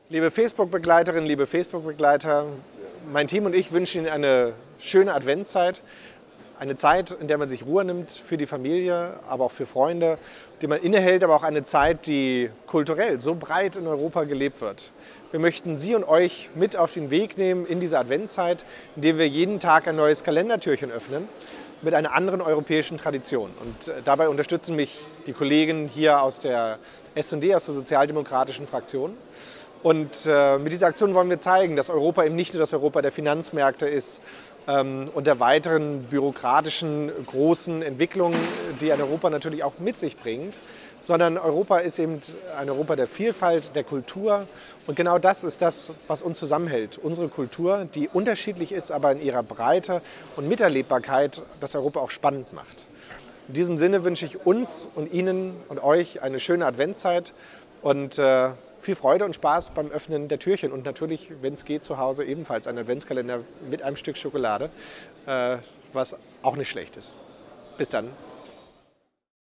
Liebe Facebook-Begleiterinnen, liebe Facebook-Begleiter, mein Team und ich wünschen Ihnen eine schöne Adventszeit. Eine Zeit, in der man sich Ruhe nimmt für die Familie, aber auch für Freunde, die man innehält, aber auch eine Zeit, die kulturell so breit in Europa gelebt wird. Wir möchten Sie und euch mit auf den Weg nehmen in diese Adventszeit, indem wir jeden Tag ein neues Kalendertürchen öffnen mit einer anderen europäischen Tradition. Und dabei unterstützen mich die Kollegen hier aus der S&D, aus der sozialdemokratischen Fraktion. Und mit dieser Aktion wollen wir zeigen, dass Europa eben nicht nur das Europa der Finanzmärkte ist und der weiteren bürokratischen großen Entwicklungen, die ein Europa natürlich auch mit sich bringt, sondern Europa ist eben ein Europa der Vielfalt, der Kultur. Und genau das ist das, was uns zusammenhält. Unsere Kultur, die unterschiedlich ist, aber in ihrer Breite und Miterlebbarkeit das Europa auch spannend macht. In diesem Sinne wünsche ich uns und Ihnen und euch eine schöne Adventszeit und viel Freude und Spaß beim Öffnen der Türchen und natürlich, wenn es geht, zu Hause ebenfalls einen Adventskalender mit einem Stück Schokolade, was auch nicht schlecht ist. Bis dann.